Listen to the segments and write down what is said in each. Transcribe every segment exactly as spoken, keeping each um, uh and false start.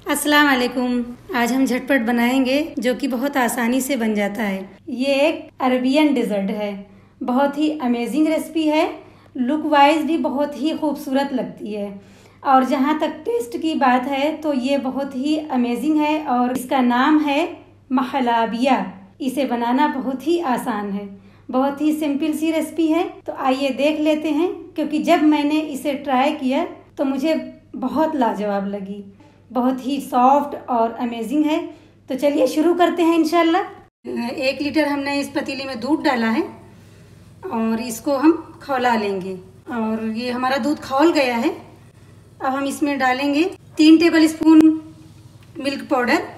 अस्सलाम वालेकुम। आज हम झटपट बनाएंगे जो कि बहुत आसानी से बन जाता है। ये एक अरबियन डिज़र्ट है। बहुत ही अमेजिंग रेसिपी है। लुक वाइज भी बहुत ही खूबसूरत लगती है और जहाँ तक टेस्ट की बात है तो ये बहुत ही अमेजिंग है और इसका नाम है महलाबिया। इसे बनाना बहुत ही आसान है, बहुत ही सिंपल सी रेसिपी है। तो आइए देख लेते हैं, क्योंकि जब मैंने इसे ट्राई किया तो मुझे बहुत लाजवाब लगी। बहुत ही सॉफ्ट और अमेजिंग है। तो चलिए शुरू करते हैं इंशाल्लाह। एक लीटर हमने इस पतीले में दूध डाला है और इसको हम खौला लेंगे। और ये हमारा दूध खौल गया है। अब हम इसमें डालेंगे तीन टेबल स्पून मिल्क पाउडर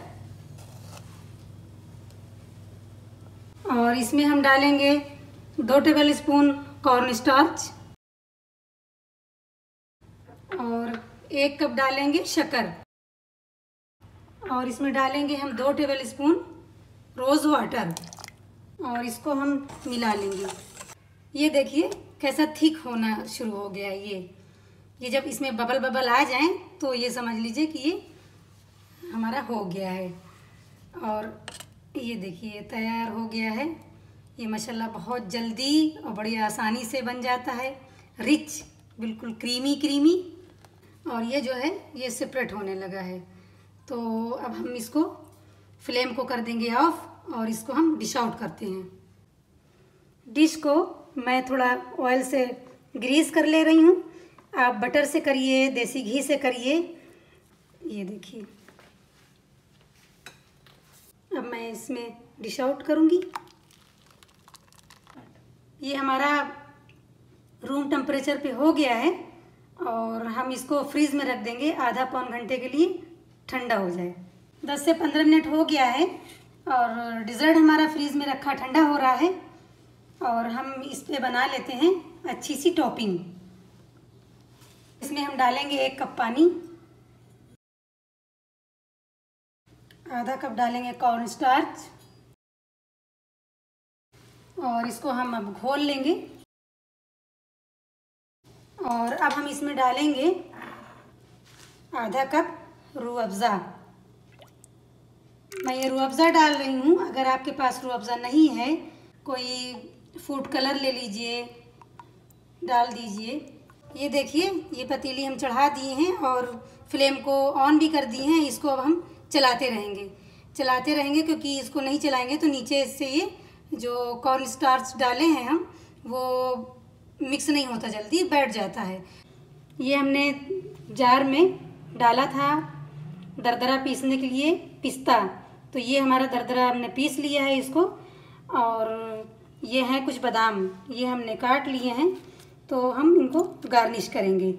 और इसमें हम डालेंगे दो टेबल स्पून कॉर्न स्टार्च और एक कप डालेंगे शक्कर और इसमें डालेंगे हम दो टेबल स्पून रोज़ वाटर और इसको हम मिला लेंगे। ये देखिए कैसा थिक होना शुरू हो गया है। ये ये जब इसमें बबल बबल आ जाएं तो ये समझ लीजिए कि ये हमारा हो गया है। और ये देखिए तैयार हो गया है। ये माशाल्लाह बहुत जल्दी और बड़ी आसानी से बन जाता है। रिच, बिल्कुल क्रीमी क्रीमी। और ये जो है ये सेपरेट होने लगा है। तो अब हम इसको फ्लेम को कर देंगे ऑफ और इसको हम डिश आउट करते हैं। डिश को मैं थोड़ा ऑयल से ग्रीस कर ले रही हूँ। आप बटर से करिए, देसी घी से करिए। ये देखिए अब मैं इसमें डिश आउट करूँगी। ये हमारा रूम टेम्परेचर पे हो गया है और हम इसको फ्रीज में रख देंगे आधा पौन घंटे के लिए, ठंडा हो जाए। दस से पंद्रह मिनट हो गया है और डिज़र्ट हमारा फ्रीज में रखा ठंडा हो रहा है। और हम इस पे बना लेते हैं अच्छी सी टॉपिंग। इसमें हम डालेंगे एक कप पानी, आधा कप डालेंगे कॉर्न स्टार्च और इसको हम अब घोल लेंगे। और अब हम इसमें डालेंगे आधा कप रूह अफ़ज़ा। मैं ये रूह अफ़ज़ा डाल रही हूँ। अगर आपके पास रूह अफ़ज़ा नहीं है, कोई फूड कलर ले लीजिए, डाल दीजिए। ये देखिए ये पतीली हम चढ़ा दिए हैं और फ्लेम को ऑन भी कर दिए हैं। इसको अब हम चलाते रहेंगे चलाते रहेंगे क्योंकि इसको नहीं चलाएंगे तो नीचे से ये जो कॉर्न स्टार्च डाले हैं हम वो मिक्स नहीं होता, जल्दी बैठ जाता है। ये हमने जार में डाला था दरदरा पीसने के लिए पिस्ता, तो ये हमारा दरदरा हमने पीस लिया है इसको। और ये हैं कुछ बादाम, ये हमने काट लिए हैं। तो हम इनको गार्निश करेंगे।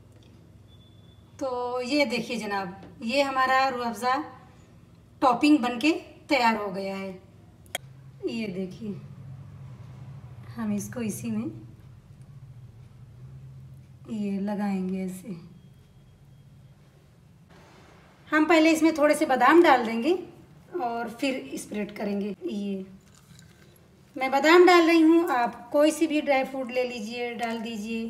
तो ये देखिए जनाब, ये हमारा रूह अफ़ज़ा टॉपिंग बनके तैयार हो गया है। ये देखिए हम इसको इसी में ये लगाएंगे ऐसे। हम पहले इसमें थोड़े से बादाम डाल देंगे और फिर स्प्रेड करेंगे। ये मैं बादाम डाल रही हूँ, आप कोई सी भी ड्राई फ्रूट ले लीजिए, डाल दीजिए।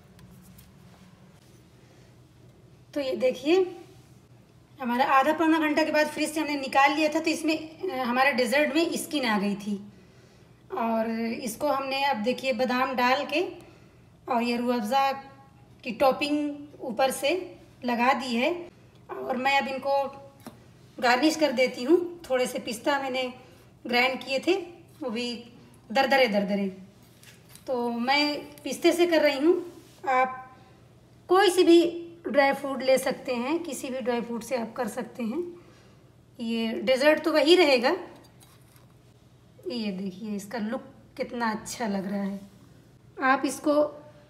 तो ये देखिए हमारा आधा पौना घंटा के बाद फ्रिज से हमने निकाल लिया था, तो इसमें हमारे डेजर्ट में स्किन आ गई थी। और इसको हमने अब देखिए बादाम डाल के और ये रूह अफ़ज़ा की टॉपिंग ऊपर से लगा दी है। और मैं अब इनको गार्निश कर देती हूँ। थोड़े से पिस्ता मैंने ग्राइंड किए थे, वो भी दरदरे दरदरे। तो मैं पिस्ते से कर रही हूँ। आप कोई सी भी ड्राई फ्रूट ले सकते हैं, किसी भी ड्राई फ्रूट से आप कर सकते हैं। ये डेजर्ट तो वही रहेगा। ये देखिए इसका लुक कितना अच्छा लग रहा है। आप इसको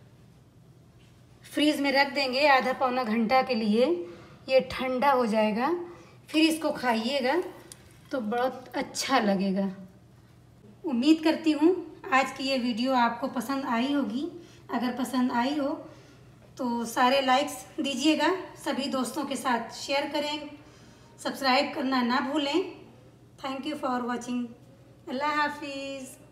फ्रीज में रख देंगे आधा पौना घंटा के लिए, ये ठंडा हो जाएगा, फिर इसको खाइएगा तो बहुत अच्छा लगेगा। उम्मीद करती हूँ आज की ये वीडियो आपको पसंद आई होगी। अगर पसंद आई हो तो सारे लाइक्स दीजिएगा, सभी दोस्तों के साथ शेयर करें, सब्सक्राइब करना ना भूलें। Thank you for watching. अल्लाह हाफिज़।